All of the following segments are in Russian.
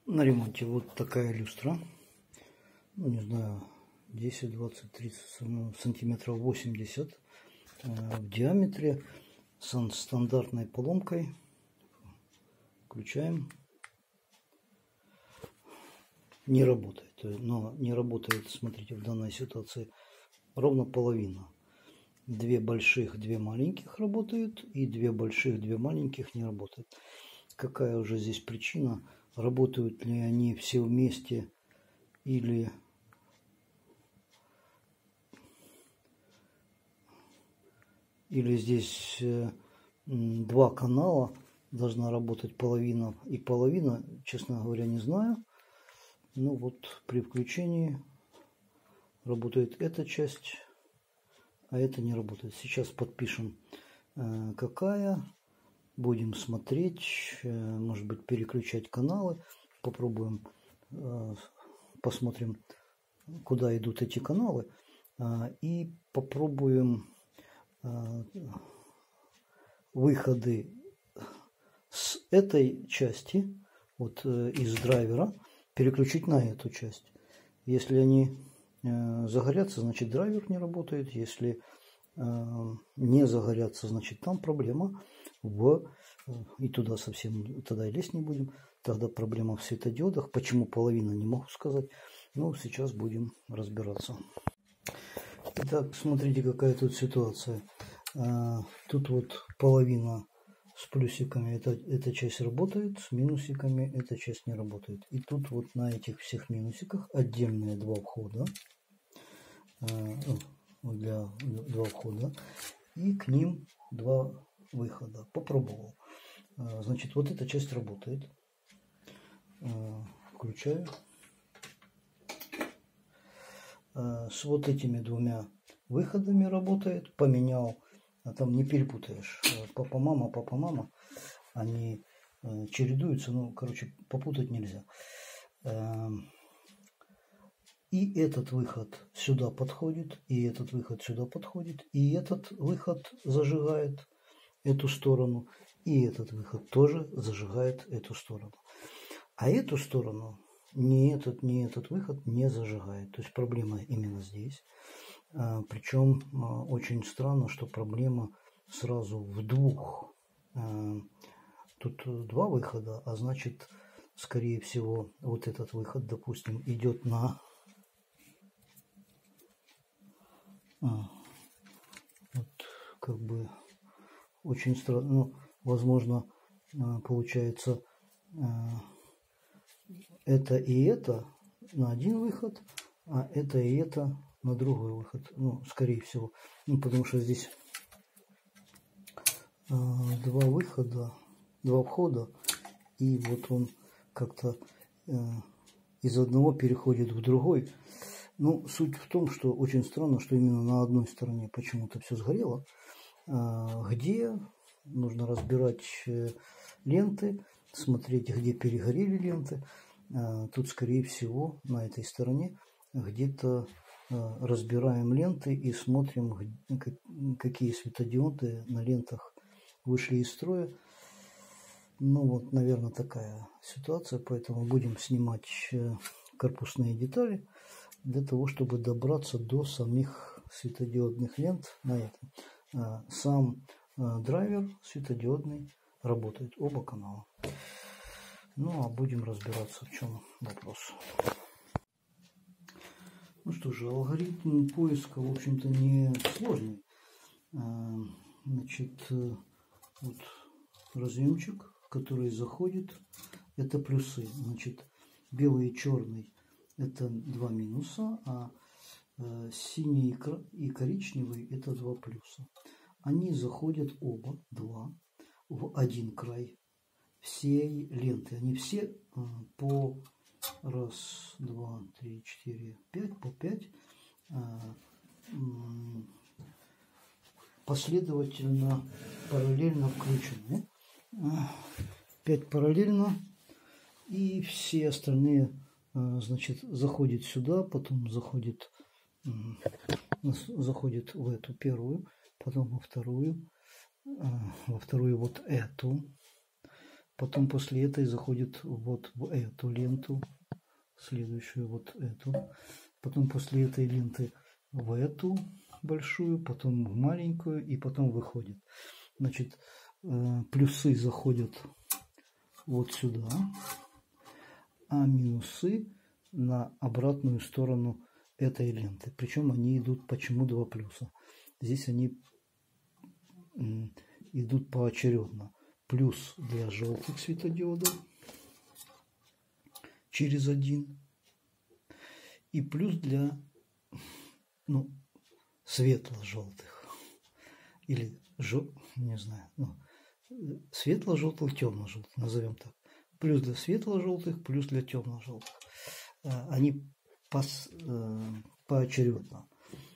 На ремонте вот такая люстра, ну не знаю, 10, 20, 30 сантиметров 80 в диаметре, с стандартной поломкой. Включаем. Не работает, но не работает, смотрите, в данной ситуации ровно половина. Две больших, две маленьких работают, и две больших, две маленьких не работают. Какая уже здесь причина? Работают ли они все вместе или здесь два канала, должна работать половина и половина, честно говоря, не знаю. Ну вот при включении работает эта часть, а это не работает. Сейчас подпишем какая. Будем смотреть, может быть, переключать каналы. Попробуем, посмотрим, куда идут эти каналы. И попробуем выходы с этой части, вот из драйвера, переключить на эту часть. Если они загорятся, значит драйвер не работает. Если не загорятся, значит там проблема и туда совсем тогда и лезть не будем. Тогда проблема в светодиодах. Почему половина, не могу сказать. Но сейчас будем разбираться. Итак, смотрите, какая тут ситуация. Тут вот половина с плюсиками, эта часть работает, с минусиками эта часть не работает. И тут вот на этих всех минусиках отдельные два входа, для два входа, и к ним два выхода. Попробовал. Значит, вот эта часть работает. Включаю. С вот этими двумя выходами работает. Поменял. Там не перепутаешь. Папа-мама, папа-мама. Они чередуются. Ну, короче, попутать нельзя. И этот выход сюда подходит, и этот выход сюда подходит, и этот выход зажигает эту сторону, и этот выход тоже зажигает эту сторону. А эту сторону ни этот выход не зажигает. То есть проблема именно здесь. Причем очень странно, что проблема сразу в двух. Тут два выхода, а значит, скорее всего, вот этот выход, допустим, идет на... Вот как бы очень странно. Ну, возможно, получается это и это на один выход, а это и это на другой выход. Ну, скорее всего. Ну, потому что здесь два выхода, два входа, и вот он как-то из одного переходит в другой. Ну, суть в том, что очень странно, что именно на одной стороне почему-то все сгорело. Где нужно разбирать ленты, смотреть, где перегорели ленты. Тут, скорее всего, на этой стороне где-то разбираем ленты и смотрим, какие светодиоды на лентах вышли из строя. Ну, вот, наверное, такая ситуация. Поэтому будем снимать корпусные детали для того, чтобы добраться до самих светодиодных лент на этом. Сам драйвер светодиодный работает, оба канала. Ну, а будем разбираться, в чем вопрос. Ну что же, алгоритм поиска, в общем-то, не сложный. Значит, вот разъемчик, в который заходит, это плюсы. Значит, белый и черный это два минуса, а синий и коричневый это два плюса. Они заходят оба, два, в один край всей ленты. Они все по раз, два, три, четыре, пять, по 5 последовательно, параллельно включены. 5 параллельно, и все остальные, значит, заходит сюда, потом заходит в эту первую, потом во вторую вот эту, Потом после этой заходит вот в эту ленту, следующую вот эту. Потом после этой ленты в эту большую, потом в маленькую и потом выходит. Значит, плюсы заходят вот сюда, а минусы на обратную сторону этой ленты. Причем они идут, почему два плюса? Здесь они идут поочередно. Плюс для желтых светодиодов через один. И плюс для светло-желтых. Или, не знаю, светло-желтых, темно-желтых, назовем так. Плюс для светло-желтых, плюс для темно-желтых. Они поочередно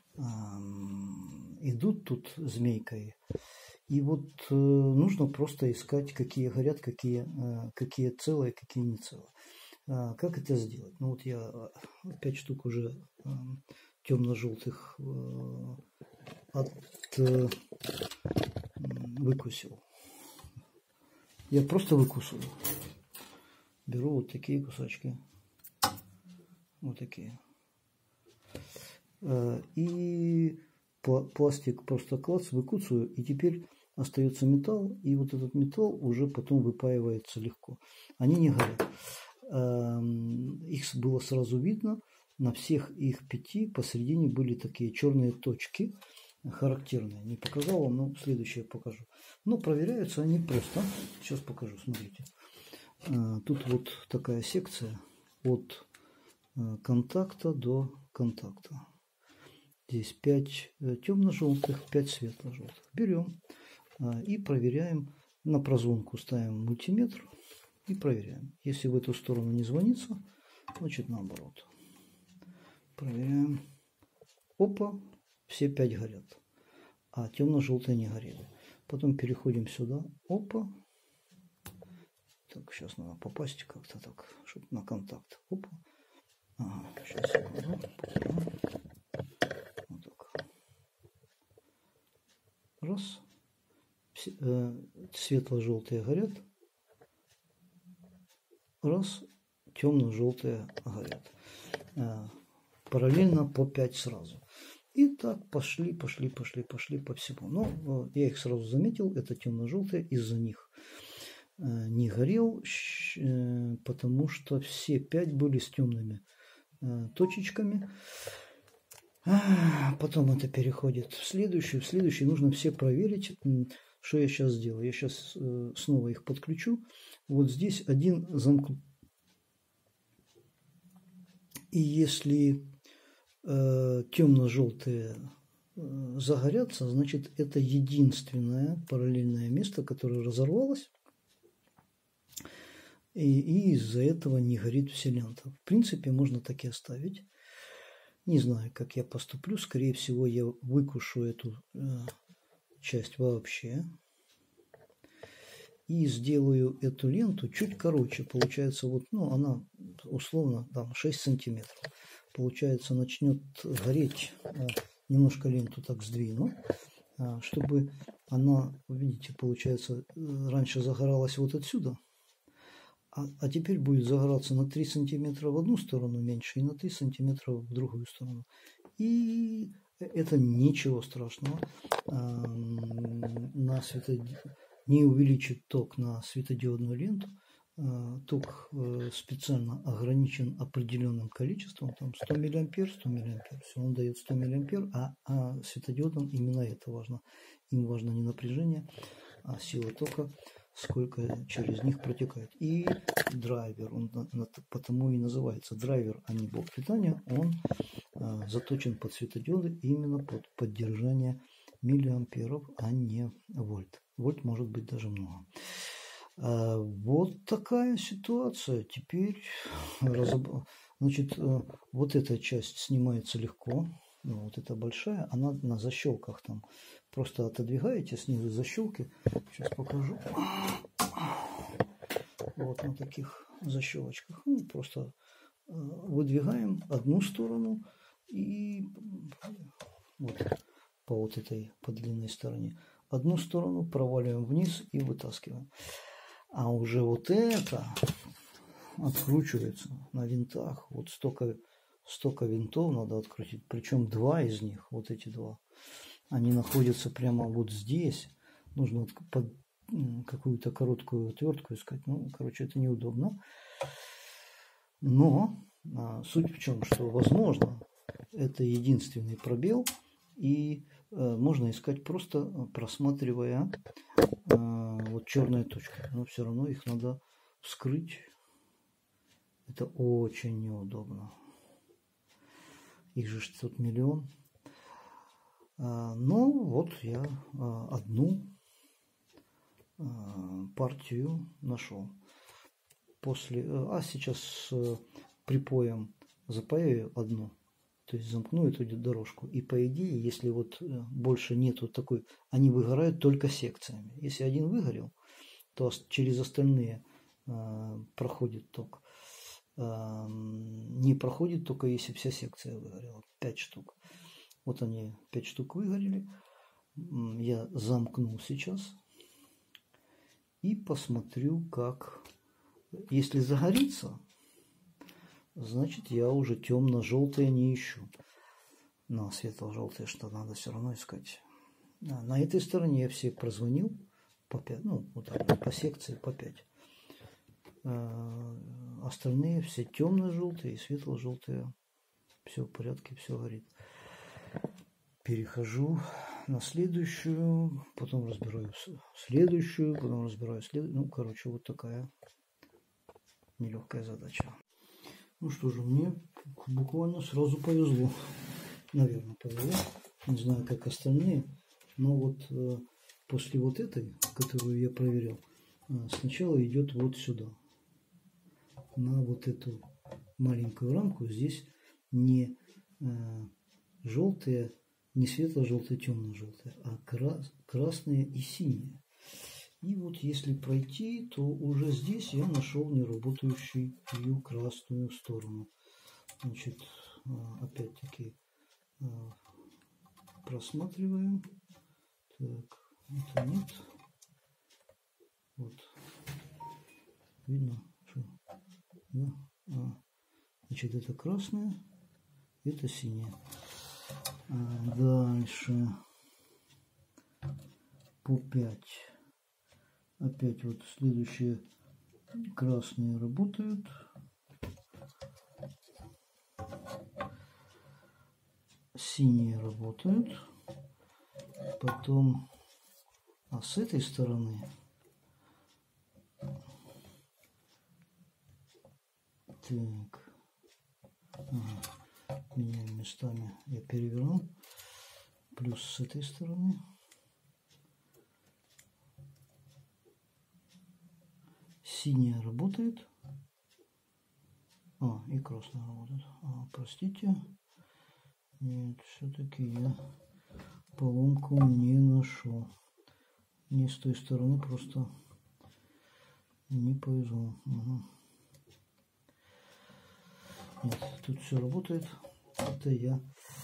идут тут змейкой. И вот нужно просто искать, какие горят, какие целые, какие не целые. Как это сделать? Ну вот я 5 штук уже темно-желтых выкусил. Я просто выкусываю. Беру вот такие кусочки. Вот такие. И пластик просто клац, выкусываю. И теперь остается металл. И вот этот металл уже потом выпаивается легко. Они не горят. Их было сразу видно. На всех их 5 посередине были такие черные точки. Характерные. Не показал вам, но следующее покажу. Но проверяются они просто. Сейчас покажу, смотрите. Тут вот такая секция от контакта до контакта. Здесь 5 темно-желтых, 5 светло-желтых. Берем и проверяем. На прозвонку ставим мультиметр и проверяем. Если в эту сторону не звонится, значит наоборот. Проверяем. Опа, все 5 горят. А темно-желтые не горели. Потом переходим сюда. Опа. Так, сейчас надо попасть как-то так, чтобы на контакт. Опа. Ага, сейчас я покажу. Вот так. Раз. Светло-желтые горят. Раз. Темно-желтые горят. Параллельно по 5 сразу. И так пошли по всему. Но я их сразу заметил. Это темно-желтые. Из-за них не горел, потому что все 5 были с темными точечками. Потом это переходит в следующую. Нужно все проверить, что я сейчас сделаю. Я сейчас снова их подключу. Вот здесь один замкнут. И если темно-желтые загорятся, значит это единственное параллельное место, которое разорвалось. И из-за этого не горит вся лента. В принципе, можно так и оставить. Не знаю, как я поступлю. Скорее всего, я выкушу эту часть вообще. И сделаю эту ленту чуть короче. Получается, вот, она условно там 6 сантиметров. Получается, начнет гореть. Немножко ленту так сдвину. Чтобы она, видите, получается, раньше загоралась вот отсюда. А теперь будет загораться на 3 сантиметра в одну сторону меньше и на 3 сантиметра в другую сторону. И это ничего страшного. Не увеличит ток на светодиодную ленту. Ток специально ограничен определенным количеством. Там 100 миллиампер. Все, он дает 100 миллиампер. А светодиодам именно это важно. Им важно не напряжение, а сила тока, сколько через них протекает. И драйвер, он потому и называется драйвер, а не блок питания, он заточен под светодиоды именно под поддержание миллиамперов, а не вольт. Вольт может быть даже много. Вот такая ситуация. Теперь, значит, вот эта часть снимается легко. Вот эта большая, она на защелках там. Просто отодвигаете снизу защелки. Сейчас покажу. Вот на таких защелочках. Просто выдвигаем одну сторону и вот по вот этой по длинной стороне. Одну сторону проваливаем вниз и вытаскиваем. А уже вот это откручивается на винтах. Вот столько винтов надо открутить. Причем два из них, вот эти два, они находятся прямо вот здесь. Нужно вот под какую-то короткую отвертку искать. Ну, короче, это неудобно. Но суть в чем, что возможно, это единственный пробел, и можно искать просто просматривая вот черные точки. Но все равно их надо вскрыть. Это очень неудобно. Их же тут миллион. Ну вот я одну партию нашел. Сейчас припоем запаяю одну, то есть замкну эту дорожку. И по идее, если вот больше нету такой, они выгорают только секциями. Если один выгорел, то через остальные проходит ток. Не проходит только если вся секция выгорела. 5 штук. Вот они 5 штук выгорели. Я замкнул сейчас и посмотрю, как. Если загорится, значит я уже темно-желтые не ищу. Но светло-желтые что надо все равно искать. На этой стороне я все прозвонил по 5, ну вот так, по секции по 5. Остальные все темно-желтые и светло-желтые. Все в порядке, все горит. Перехожу на следующую, потом разбираю следующую, потом разбираю следующую. Ну, короче, вот такая нелегкая задача. Ну что же, мне буквально сразу повезло. Наверное, повезло. Не знаю, как остальные. Но вот после вот этой, которую я проверял, сначала идет вот сюда. На вот эту маленькую рамку. Здесь не желтые, не светло-желтые, темно-желтые, а красные и синие. И вот если пройти, то уже здесь я нашел неработающую красную сторону. Значит, опять-таки просматриваем. Так, это нет. Вот. Видно, что? Да? Значит, это красное, это синее. Дальше по 5. Опять вот следующие красные работают. Синие работают. Потом, с этой стороны так, меняем местами, я перевернул. Плюс с этой стороны. Синяя работает. И красная работает. Простите. Нет, все-таки я поломку не нашел. Не с той стороны, просто не повезло. Нет, тут все работает. Это я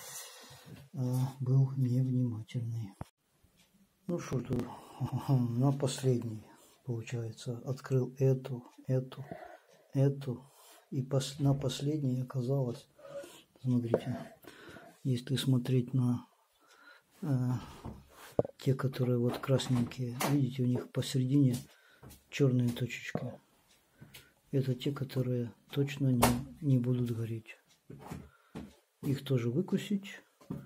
был невнимательный. Ну что тут, на последний, получается, открыл эту. И на последней оказалось, смотрите, если смотреть на те, которые вот красненькие, видите, у них посередине черные точечки. Это те, которые точно не будут гореть. Их тоже выкусить.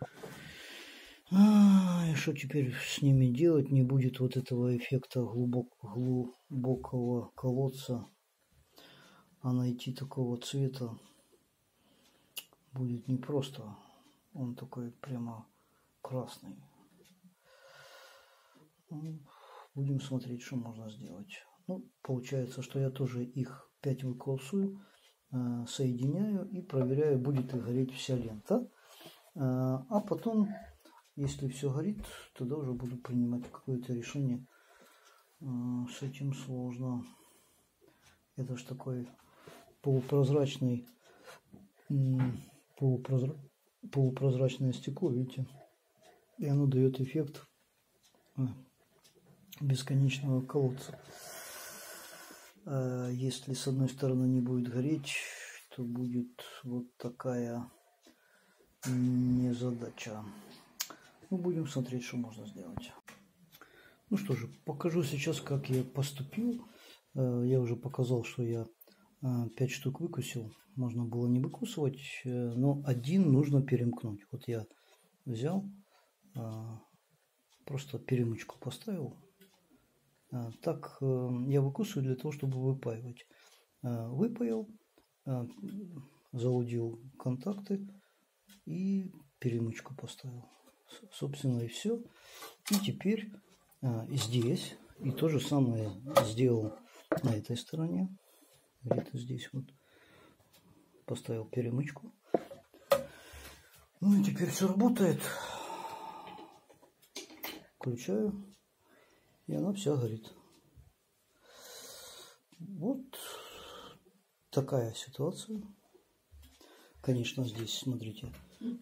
И что теперь с ними делать? Не будет вот этого эффекта глубокого колодца. А найти такого цвета будет непросто. Он такой прямо красный. Будем смотреть, что можно сделать. Ну, получается, что я тоже их 5 выколсую, соединяю и проверяю, будет ли гореть вся лента. А потом, если все горит, тогда уже буду принимать какое-то решение. С этим сложно. Это ж такой полупрозрачное стекло, видите? И оно дает эффект бесконечного колодца. Если с одной стороны не будет гореть, то будет вот такая незадача. Ну, будем смотреть, что можно сделать. Ну что же, покажу сейчас, как я поступил. Я уже показал, что я 5 штук выкусил. Можно было не выкусывать, но один нужно перемкнуть. Вот я взял, просто перемычку поставил. Так я выкусываю для того, чтобы выпаивать. Выпаял, заудил контакты и перемычку поставил. Собственно, и все. И теперь здесь, и то же самое сделал на этой стороне. Где-то здесь вот поставил перемычку. Ну и теперь все работает. Включаю, и она вся горит. Вот такая ситуация. Конечно, здесь, смотрите,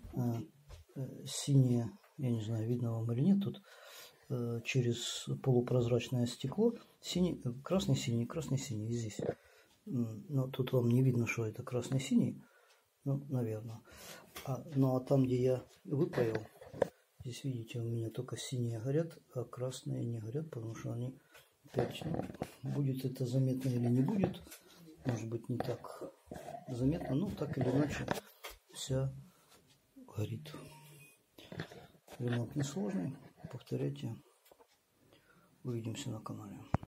синее, я не знаю, видно вам или нет, тут через полупрозрачное стекло красный-синий, красный-синий здесь. Но тут вам не видно, что это красный-синий, ну, наверное. Ну, а там, где я выпаял, здесь, видите, у меня только синие горят, а красные не горят, потому что они опять, будет это заметно или не будет, может быть, не так заметно, но так или иначе вся горит. Ремонт несложный, повторяйте, увидимся на канале.